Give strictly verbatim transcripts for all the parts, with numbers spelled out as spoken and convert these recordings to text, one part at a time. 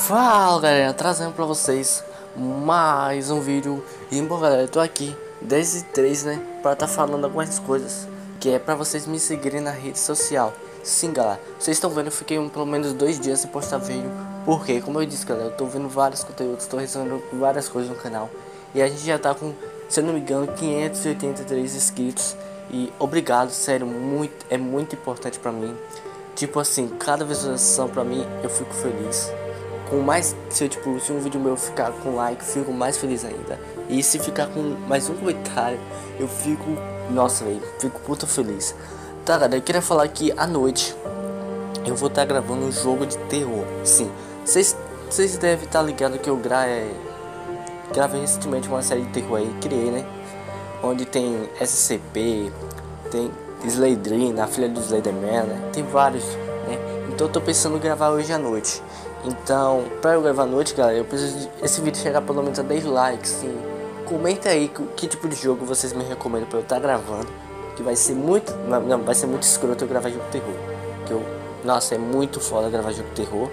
Fala galera, trazendo pra vocês mais um vídeo. E bom galera, eu tô aqui dez e três, né, pra tá falando algumas coisas que é pra vocês me seguirem na rede social. Sim galera, vocês estão vendo, eu fiquei um, pelo menos dois dias sem postar vídeo. Porque, como eu disse galera, eu tô vendo vários conteúdos, tô resolvendo várias coisas no canal. E a gente já tá com, se eu não me engano, quinhentos e oitenta e três inscritos. E obrigado, sério, muito, é muito importante pra mim. Tipo assim, cada visualização pra mim eu fico feliz. Com mais, se, tipo, se um vídeo meu ficar com like, fico mais feliz ainda. E se ficar com mais um comentário, eu fico, nossa velho, fico puta feliz. Tá galera, eu queria falar que à noite eu vou estar tá gravando um jogo de terror. Sim, vocês devem estar tá ligados que eu gra é, gravei recentemente uma série de terror aí, criei, né? Onde tem S C P, tem Slenderman, a filha do Slenderman, né? Tem vários, né? Então eu tô pensando em gravar hoje à noite. Então, pra eu gravar à noite, galera, eu preciso de esse vídeo chegar pelo menos a dez likes, sim. Comenta aí que, que tipo de jogo vocês me recomendam pra eu estar tá gravando. Que vai ser muito, não, vai ser muito escroto eu gravar jogo de terror. Que eu, nossa, é muito foda gravar jogo de terror.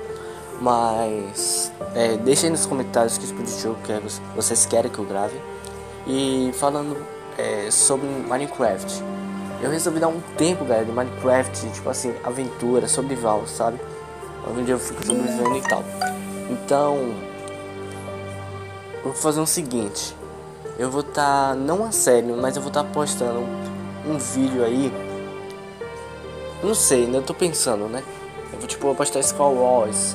Mas, é, deixa aí nos comentários que tipo de jogo que vocês querem que eu grave. E falando é, sobre Minecraft, eu resolvi dar um tempo, galera, de Minecraft, tipo assim, aventura, sobrevival, sabe? Onde eu fico sobrevivendo e tal. Então, eu vou fazer o seguinte. Eu vou estar, tá, não a sério, mas eu vou estar tá postando um, um vídeo aí. Não sei, ainda tô pensando, né? Eu vou tipo vou postar Skull Wars.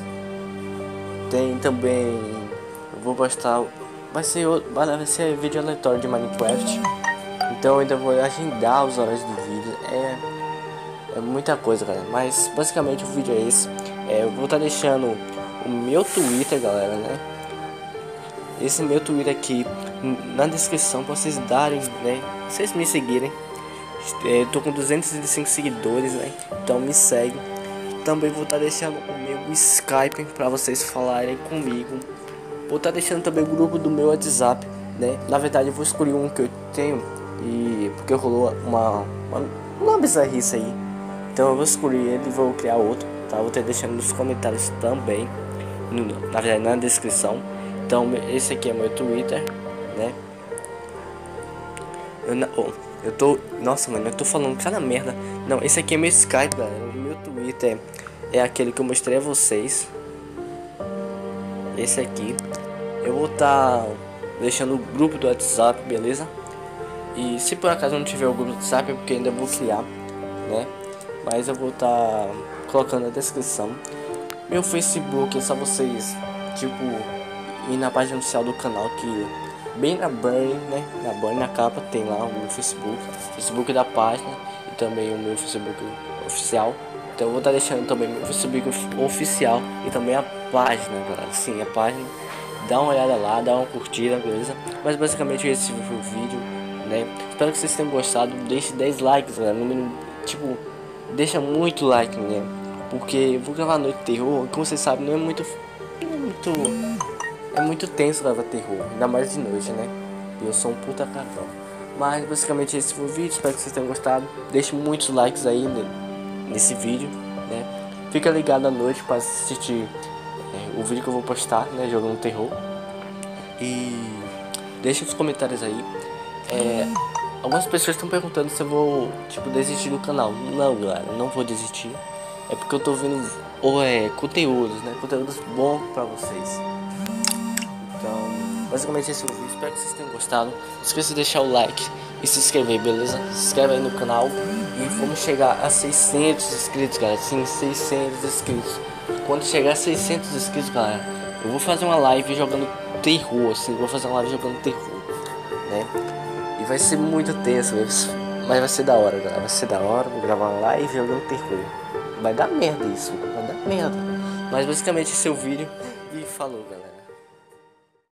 Tem também, eu vou postar, vai ser vai ser vídeo aleatório de Minecraft. Então eu ainda vou agendar os horários do vídeo. É, é muita coisa, galera. Mas basicamente o vídeo é esse. É, eu vou estar tá deixando o meu Twitter, galera, né? Esse meu Twitter aqui na descrição pra vocês darem, né? Vocês me seguirem. É, eu tô com duzentos e cinco seguidores, né? Então me segue. Também vou estar tá deixando o meu Skype pra vocês falarem comigo. Vou estar tá deixando também o grupo do meu WhatsApp, né? Na verdade eu vou escolher um que eu tenho e porque rolou uma uma, uma bizarrice aí. Então eu vou escolher ele e vou criar outro. Tá, vou estar deixando nos comentários também, no, na verdade na descrição. Então esse aqui é meu Twitter, né? Eu, não, oh, eu tô, nossa mano, eu tô falando cada merda. Não, esse aqui é meu Skype, galera. O meu Twitter é aquele que eu mostrei a vocês. Esse aqui. Eu vou estar tá deixando o grupo do WhatsApp, beleza? E se por acaso não tiver o grupo do WhatsApp é porque ainda vou criar, né? Mas eu vou estar tá colocando na descrição. Meu Facebook é só vocês, tipo, ir na página oficial do canal, que bem na banner, né? Na banner, na capa, tem lá o meu Facebook, Facebook da página e também o meu Facebook oficial. Então eu vou estar tá deixando também meu Facebook oficial e também a página, galera. Sim, a página. Dá uma olhada lá, dá uma curtida, beleza? Mas basicamente esse foi o vídeo, né? Espero que vocês tenham gostado. Deixe dez likes, galera. No mínimo, tipo, deixa muito like, né? Porque eu vou gravar noite de terror, como vocês sabem, não é muito. Não é muito. É muito tenso gravar terror, ainda mais de noite, né? E eu sou um puta cagão. Mas basicamente esse foi o vídeo, espero que vocês tenham gostado. Deixe muitos likes aí nesse vídeo, né? Fica ligado à noite para assistir é, o vídeo que eu vou postar, né? Jogando terror. E deixe os comentários aí. É, algumas pessoas estão perguntando se eu vou, tipo, desistir do canal. Não, galera, não vou desistir. É porque eu tô vendo ou é, conteúdos, né? Conteúdos bons pra vocês. Então, basicamente esse é o vídeo. Espero que vocês tenham gostado. Não esqueça de deixar o like e se inscrever, beleza? Se inscreve aí no canal. E vamos chegar a seiscentos inscritos, galera. Sim, seiscentos inscritos. Quando chegar a seiscentos inscritos, galera, eu vou fazer uma live jogando terror, assim. Vou fazer uma live jogando terror, né? E vai ser muito tenso, mas vai ser da hora, galera. Vai ser da hora. Vou gravar uma live jogando terror. Vai dar merda isso, vai dar merda. Mas basicamente esse é o vídeo. E falou, galera.